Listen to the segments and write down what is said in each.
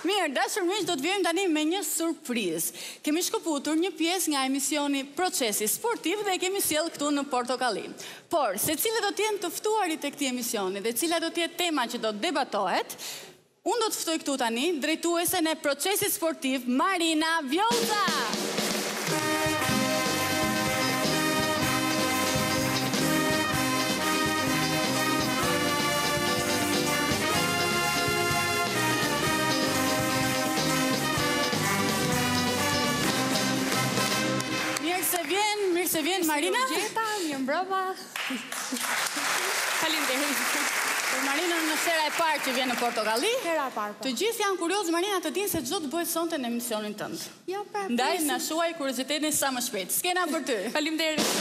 Mirë, dashur miq, do të vijmë tani me një surprizë. Kemi shkëputur një pjesë nga emisioni Procesi Sportiv dhe e kemi sjellë këtu në Portokalli. Por, se cilët do të jenë të ftuarit e këtij emisioni dhe cila do të jetë tema që do të debatohet, unë do të ftoj këtu tani drejtuesen e Procesit Sportiv, Marina Vjollca. Mirë se vjen Marina. Mirë mbrëma. Faleminderit. Për Marinën në sera e parë që vjen në Portokalli. Hera e parë. Të gjithë janë kuriozë Marina të dinë se çdo të bëhet sonte në emisionin tënd. Ja, pra. Ndaj na shuaj kuriozitetin sa më shpejt. Skena për ty. Faleminderit.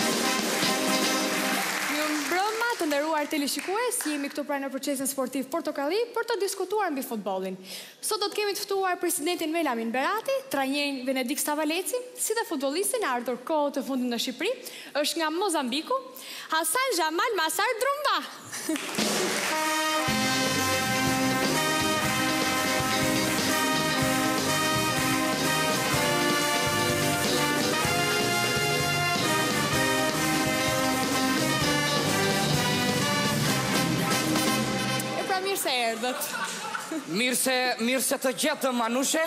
Mirë mbrëma, të nderuar teleshikues, jemi këtu pra në Procesin Sportiv Portokalli për të diskutuar mbi futbollin. Sot do të kemi të ftuar presidentin Melamin Berati, trajnerin Venedik Stavaleci, si dhe futbollistin e ardhur kohët të fundit në Shqipëri, është nga Mozambiku, Hasan Jamal Masar Drumba. Mirë se erdhët. Mirë se të gjetëm, Manushe.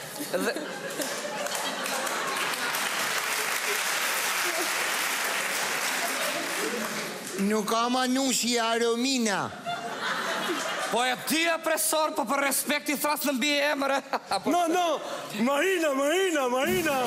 Nuk ka Manushi, Aromina. Po e ti e presor, po për respekt i thras në mbi emre. No, Marina.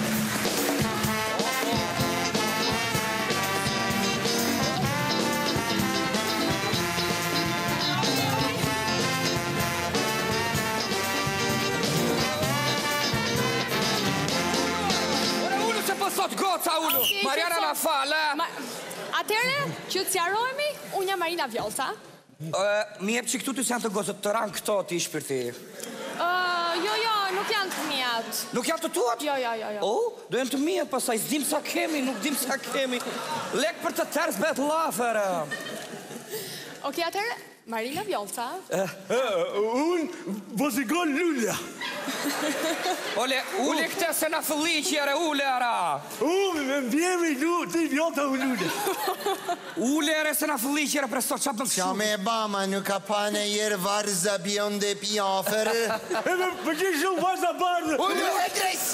Goca ullu, Mariana na falë. Atere, që të sjarohemi, unë jam Marina Vjollca. Mi jep që këtu të janë të gozët të ranë këto t'i shpirti. Jo, nuk janë të mijat. Nuk janë të tuat? Jo. Do jenë të mijat pasaj, s'dim sa kemi, nuk dim sa kemi. Lek për të tërës bet lafere. Oke, atere, Marina Vjollca. Unë vozigol Lulja. Ole, ule këte se na fëlliqjere, ule ara. Me mbjemi ti Vjollca u Lulja. Ule ere se na fëlliqjere, presto qatë në Qa me bama, nuk ka pane jerë varza bjonde pjafere. Për që shumë varza barë. Ule e drejs.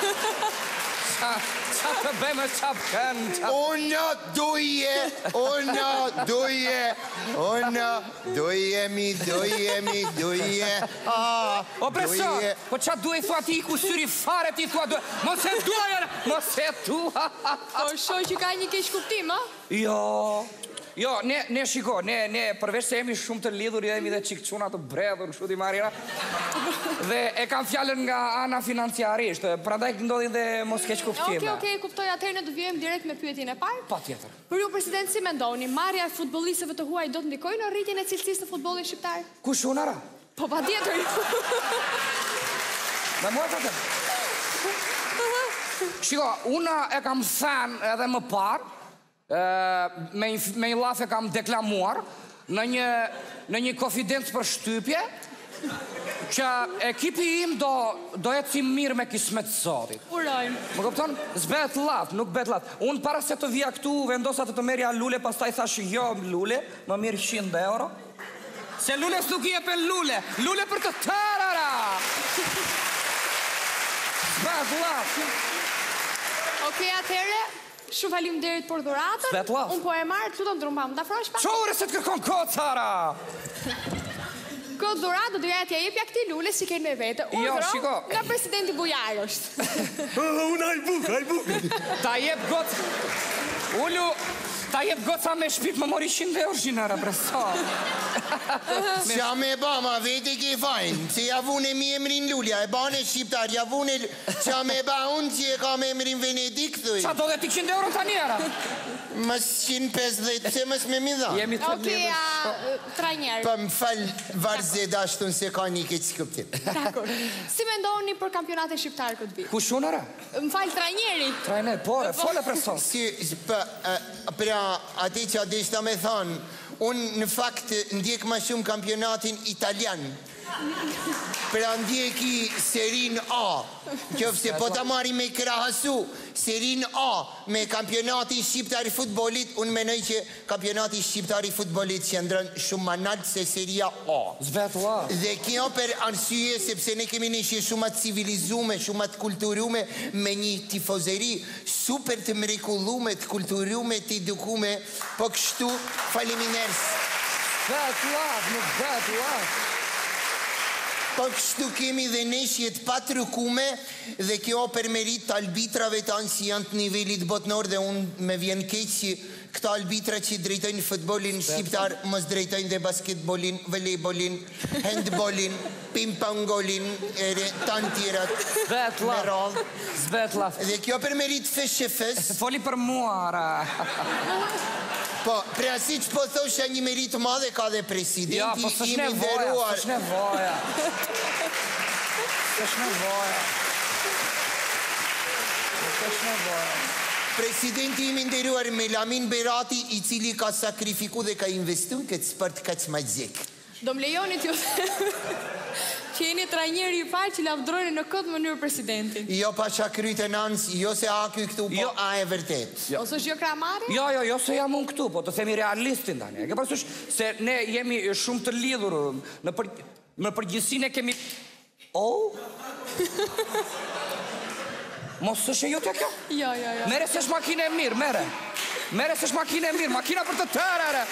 Qa të bëjmë qapë kënë. Unë duje. O preso, po qa duhe thua ti ku syri fare ti thua duhe. Mos e tua. Po shoj që ka një keq kuptim, a? Jo, ne shiko, ne përveç se jemi shumë të lidhur, jemi dhe qikëquna të bredhur në shuti Marina, dhe e kam fjallën nga ana financiarisht, prandaj ndodhin dhe mos keq kuptime. Oke, kuptoj, atëherë ne do vijmë direkt me pyetjen e parë. Pa tjetër. Për ju, president, si mendoni, marrja e futbollistëve të huaj do të ndikojë në rritjen e cilësisë në futbollin shqiptar? Kush unara? Po pa tjetër. Me mua të tjetër. Shiko, una e kam thënë edhe më parë, me një lafe kam deklamuar në një konfidencë për shtypje që ekipi im do jetë si mirë me kismet zotit. Urojmë. Më kupton? S'bet laf, nuk bet laf. Unë para se të vija këtu vendosa të merja lule, pastaj thash jo lule, më mirë 100 euro. Se lule s'nuk i jepen lule për të tërara. S'bet laf. Oke, atere, shumë faleminderit për dhuratën. Unë po e marrë, të lutëm Drumba, më dafrosh pa? Qore se të kërkon kodë, Sara! Këtë dhuratë do t'ja jepja këti lule si kejnë me vete. Jo, shiko. Nga presidenti Bujar është. Unë hajbuk. Ta jep gotë... Ullu... Ta jep goca me shpip, më mori 100 euro shinara, preso. Qa me bama, vete ki fajnë, se javune mi emrin Lulja, e bane shqiptar, javune... Qa me ba unë që e ka me emrin Venedik, thuj. Qa do dhe ti 100 euro të njera? Mës 150, se mës me mi dha. Jemi të lidhë. Oke, trajnjerë. Pa më falë varze dashtun se ka një keq skuptim. Dakor. Si me ndoni për kampionatin shqiptar këtë vit? Kush unara? Më falë trajnjeri. Trajner, po, e fole preso. Pra, ati që adeshta me thonë, unë në fakt ndjek ma shumë kampionatin italian. Pra ndjeki serin A. Qofse po ta marrim me krahasu serin A me kampionatin shqiptar i futbollit, unë menoj që kampionati shqiptar i futbollit qëndron shumë më lart se seria A. Dhe kjo për arsye sepse ne kemi një shumë të civilizume, shumë të kulturume, me një tifozeri super të mrekullume, të kulturume, të edukume, po kështu faleminderit. Po kështu kemi dhe neshjet patrukume dhe kjo për merit të albitrave tanë që janë të nivelit botnor dhe unë me vjen keq që këta albitra që drejtojnë futbolin shqiptar mos drejtojnë dhe basketbolin, volejbolin, handbolin, ping-pongolin, tanë tjerat. Svetlaf. Dhe kjo për merit feshefes. Foli për muara. Po, pra si që po thosha një merit madhe ka dhe presidenti ja, po së shnevoja, Presidenti imi nderuar Melamin Berati, i cili ka sakrifiku dhe ka investu në këtë sport kaq majzik. Do më lejoni t'ju që jeni trajneri i parë që lavdroni në këtë mënyrë presidentin. Jo pa qa kryte nëns, jo se a ky këtu, po a e vërtet. Ose është jo kramari? Jo se jam unë këtu, po të themi realistin tani. Ke parasysh se ne jemi shumë të lidhur në përgjithësinë kemi Mos është jo të kjo? Jo. Mere se është makine e mirë, mere. Mere se është makine e mirë, makina për të tërë,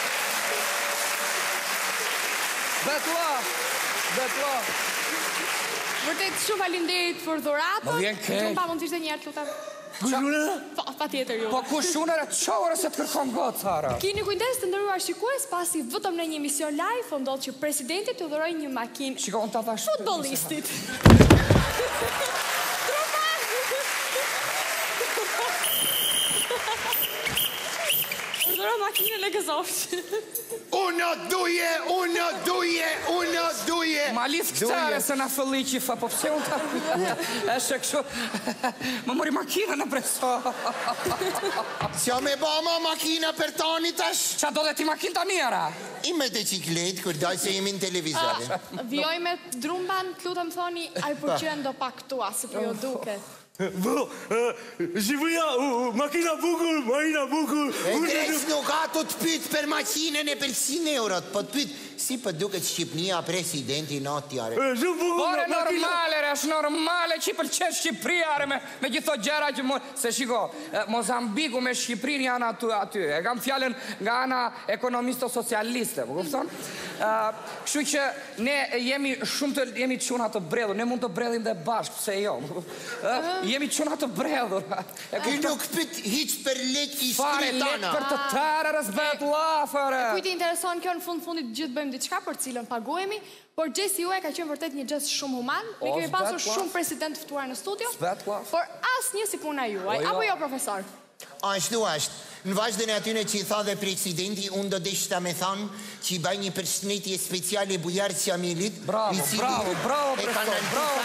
Betla. Vërtet shumë faleminderit për dhuratën. Më vjen keq. Shumë pa mund të ishte një herë lutem. Patjetër ju. Po kushunere të çore se të kërkon gocë. Keni kujdes të nderuar shikues, pasi vetëm në një emision live ndodh që presidenti të dhurojë një makinë. Shikon ta thash futbollistit. Urdhëro makinën e gëzoftë. Unë duje. Ma lith këtare se na fëlli që fa, po pse unë ta... Eshe kështu... Më mori makina në preso. Qa me ba ma makina për tani tash? Qa do dhe ti makin të njëra? I me të qiklet, kur daj se jemi në televizore. Vjoj me drumban, të lutem thoni, a i përqen do pak tua, se për jo duket. Shqipuria, makina bukur. E kres nuk ka të pyt për makinën e për 100 eurot, po të pyt si për duket Shqipnia presidenti natjare. Ore normale, është normale që i përqen Shqipria me gjitho gjera që se shiko, Mozambiku me Shqiprin janë aty. E kam fjallën nga ana ekonomisto-socialiste, po kupton? Kështu që ne jemi shumë të jemi quna të bredhur, ne mund të bredhim dhe bashkë, pse jo? Jemi quna të bredhur. Ky nuk pët hiq për lek i fare lek për të tërë, rëzbet lafëre. Kujti intereson kjo në fundit gjithë bëjmë diçka për cilën paguemi, por gjesti juaj ka qenë vërtet një gjest shumë human. Ne kemi pasur shumë president ftuar në studio, por asnjë si puna juaj. Apo jo, profesor? Ashtu është. Në vazhdën e atyne që i tha dhe presidenti, unë do deshta me thanë që i baj një përshëndetje speciale Bujar Qamilit. Bravo, profesor,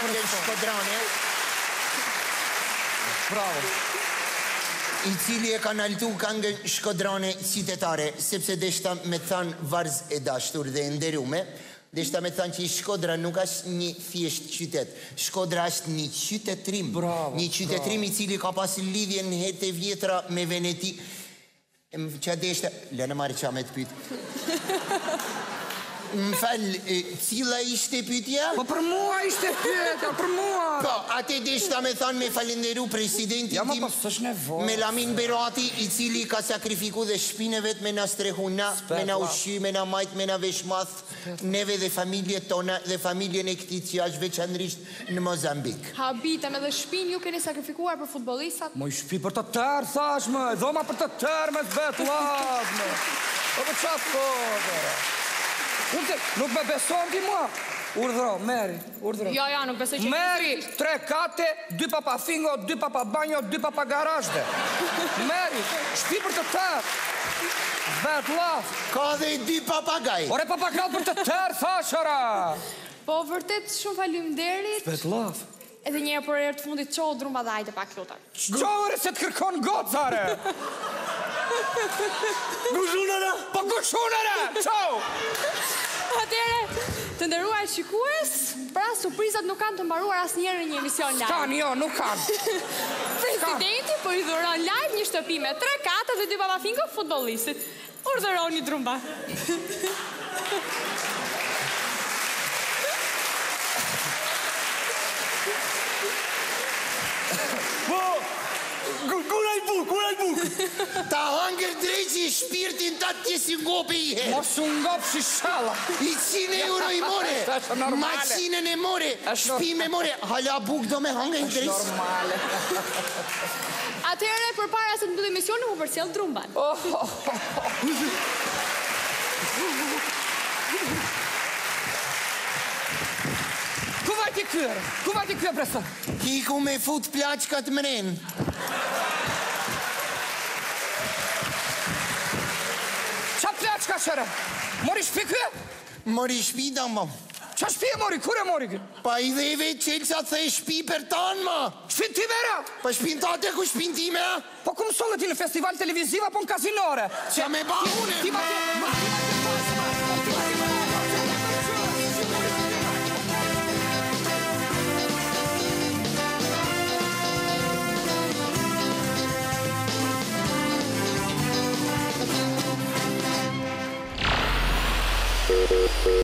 bravo. I cili e kanaltu këngën Shkodrane qytetare, sepse deshta me thanë varz e dashtur dhe nderume, deshta me thanë që Shkodra nuk është një thjesht qytet. Shkodra është një qytetrim. Një qytetrim i cili ka pas lidhje në hete vjetra me Veneti. Qa deshta... Lënë marrë qa me të pytë. Më falë, cila ishte pytja? Po për mua ishte pytja, për mua. Po, ate deshta me thanë me falenderu presidentin tim. Ja, ma pas është nevojë. Melamin Berati, i cili ka sakrifiku dhe shpine vet me na strehuna, me na ushqy, me na majt, me na veshmath, neve dhe familje tona dhe familjen e këtij që është veçanërisht në Mozambik. Habitem edhe shpinë ju keni sakrifikuar për futbollistat? Moj shpi për të tërë, thash më, dhoma për të tërë me të vetë lavë. O për qatë kodë. Nuk me beson ti mua. Urdhëro, Meri, urdhëro. Jo, nuk besoj që... Meri, 3 kate, 2 papa fingo, 2 papa banjo, 2 papa garashde. Meri, shpi për të tërë. Vet laf. Ka dhe 2 papagaj. Ore papagaj për të tërë, thashara. Po, vërtet shumë faleminderit. Vet laf. Edhe një për herë të fundit qohë drumba dhe ajte pak lutar. Qohëre se të kërkon gocare. Gushunere. Po gushunere, qo. Atëre, të nderuar shikues, pra surprizat nuk kanë të mbaruar asnjëherë në një emision live. Kanë, jo, nuk kanë. Presidenti po i dhuron live një shtëpi me 3 katë dhe 2 babafinko futbollistit. Urdhëroni Drumba. Po, kuraj buk. Ta hangër drejqi shpirtin ta të si ngopi i herë. Mos u ngop si shalla. I 100 euro i more. Është normale. Macinën e more. Është Shpime more. Hala buk do me hangër drejqi. Normale. Atëherë, përpara se të mbyllim emisionin, u përcjell Drumban. Ku vajti kërë? Ku vajti kërë, profesor? Hiku me fut plaçkat mren. Qa plaçka shërë? Mori shpi kërë? Mori shpi da ma. Qa shpi e mori? Kur e mori kërë? Pa i dheve qelsa the shpi për tanë ma. Shpi ti vera? Pa shpin tate ku shpin time? Po ku mësollë ti në festival televiziv apo në kazinore? Qa me ba une? Ti ma